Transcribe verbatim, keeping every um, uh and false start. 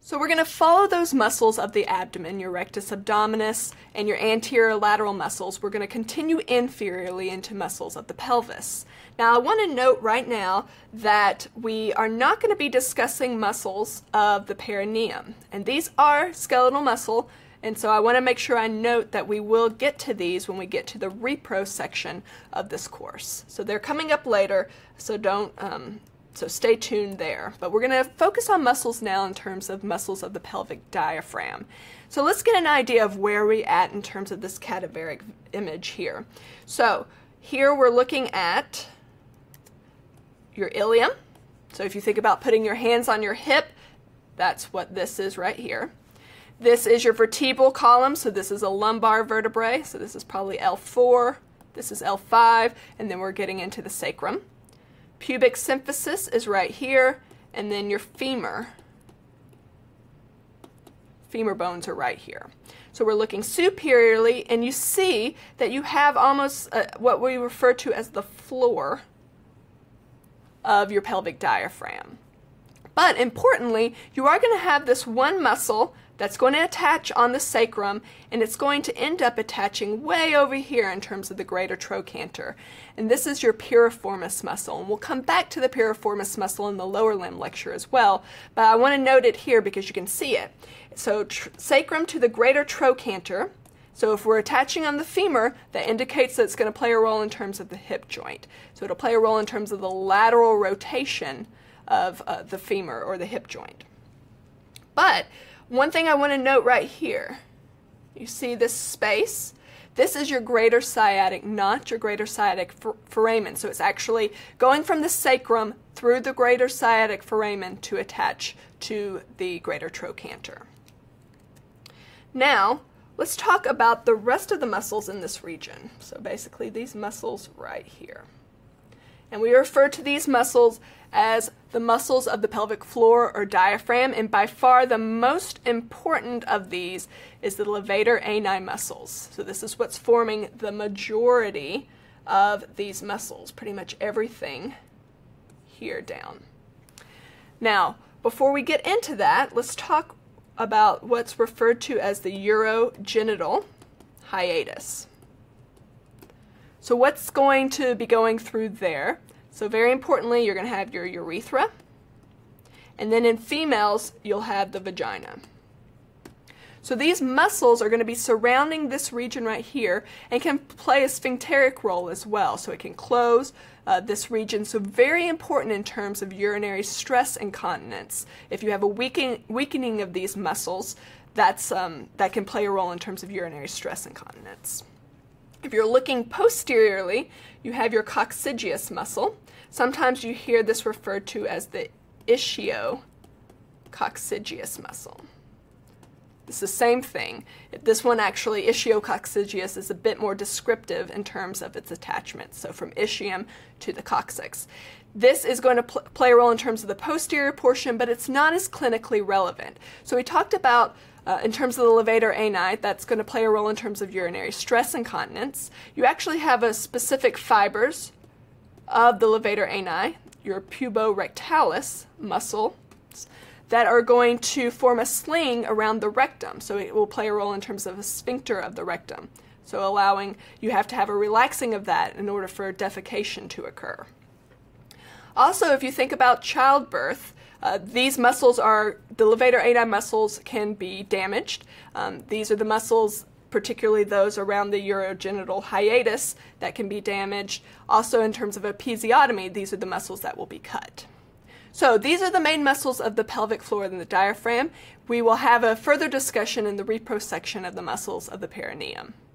So we're going to follow those muscles of the abdomen, your rectus abdominis and your anterior lateral muscles. We're going to continue inferiorly into muscles of the pelvis. Now I want to note right now that we are not going to be discussing muscles of the perineum. And these are skeletal muscle, and so I want to make sure I note that we will get to these when we get to the repro section of this course. So they're coming up later, so don't um, So stay tuned there. But we're going to focus on muscles now in terms of muscles of the pelvic diaphragm. So let's get an idea of where we're at in terms of this cadaveric image here. So here we're looking at your ilium. So if you think about putting your hands on your hip, that's what this is right here. This is your vertebral column, so this is a lumbar vertebrae, so this is probably L four, this is L five, and then we're getting into the sacrum. Pubic symphysis is right here, and then your femur. Femur bones are right here. So we're looking superiorly, and you see that you have almost uh, what we refer to as the floor of your pelvic diaphragm. But importantly, you are going to have this one muscle that's going to attach on the sacrum, and it's going to end up attaching way over here in terms of the greater trochanter. And this is your piriformis muscle. And we'll come back to the piriformis muscle in the lower limb lecture as well, but I want to note it here because you can see it. So sacrum to the greater trochanter. So if we're attaching on the femur, that indicates that it's going to play a role in terms of the hip joint. So it'll play a role in terms of the lateral rotation of uh, the femur or the hip joint. But one thing I want to note right here, you see this space? This is your greater sciatic, not your greater sciatic foramen. So it's actually going from the sacrum through the greater sciatic foramen to attach to the greater trochanter. Now, let's talk about the rest of the muscles in this region. So basically these muscles right here. And we refer to these muscles as the muscles of the pelvic floor or diaphragm, and by far the most important of these is the levator ani muscles. So this is what's forming the majority of these muscles, pretty much everything here down. Now, before we get into that, let's talk about what's referred to as the Uro Genital Hiatus. So what's going to be going through there? So very importantly, you're going to have your urethra, and then in females, you'll have the vagina. So these muscles are going to be surrounding this region right here and can play a sphincteric role as well. So it can close uh, this region. So very important in terms of urinary stress incontinence. If you have a weakening, weakening of these muscles, that's, um, that can play a role in terms of urinary stress incontinence. If you're looking posteriorly, you have your Cox Egeus muscle. Sometimes you hear this referred to as the ischio Cox Egeus muscle. It's the same thing. This one actually, ischio Cox Egeus, is a bit more descriptive in terms of its attachment. So from ischium to the coccyx. This is going to pl play a role in terms of the posterior portion, but it's not as clinically relevant. So we talked about Uh, in terms of the levator ani, that's going to play a role in terms of urinary stress incontinence. You actually have a specific fibers of the levator ani, your puborectalis muscle, that are going to form a sling around the rectum. So it will play a role in terms of a sphincter of the rectum. So allowing, you have to have a relaxing of that in order for defecation to occur. Also, if you think about childbirth, Uh, these muscles are, the levator ani muscles can be damaged. Um, these are the muscles, particularly those around the Uro Genital Hiatus, that can be damaged. Also in terms of episiotomy, these are the muscles that will be cut. So these are the main muscles of the pelvic floor and the diaphragm. We will have a further discussion in the repro section of the muscles of the perineum.